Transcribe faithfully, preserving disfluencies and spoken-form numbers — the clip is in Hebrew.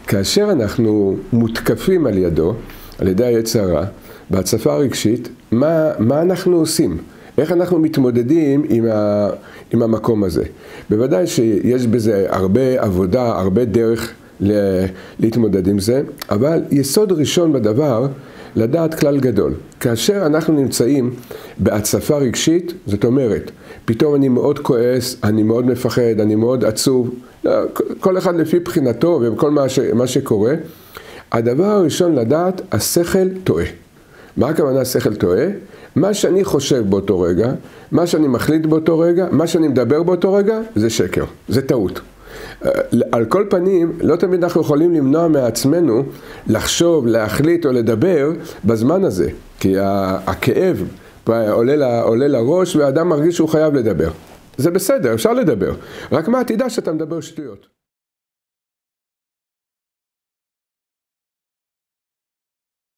כאשר אנחנו מותקפים על ידו, על ידי היצר הרע, בהצפה הרגשית, מה, מה אנחנו עושים? איך אנחנו מתמודדים עם, ה, עם המקום הזה? בוודאי שיש בזה הרבה עבודה, הרבה דרך ל, להתמודד עם זה, אבל יסוד ראשון בדבר, לדעת כלל גדול. כאשר אנחנו נמצאים בהצפה רגשית, זאת אומרת, פתאום אני מאוד כועס, אני מאוד מפחד, אני מאוד עצוב, כל אחד לפי בחינתו וכל מה, ש, מה שקורה, הדבר הראשון לדעת, השכל טועה. מה הכוונה השכל טועה? מה שאני חושב באותו רגע, מה שאני מחליט באותו רגע, מה שאני מדבר באותו רגע, זה שקר, זה טעות. על כל פנים, לא תמיד אנחנו יכולים למנוע מעצמנו לחשוב, להחליט או לדבר בזמן הזה. כי הכאב עולה, עולה לראש והאדם מרגיש שהוא חייב לדבר. זה בסדר, אפשר לדבר. רק מה, תדע שאתה מדבר שטויות.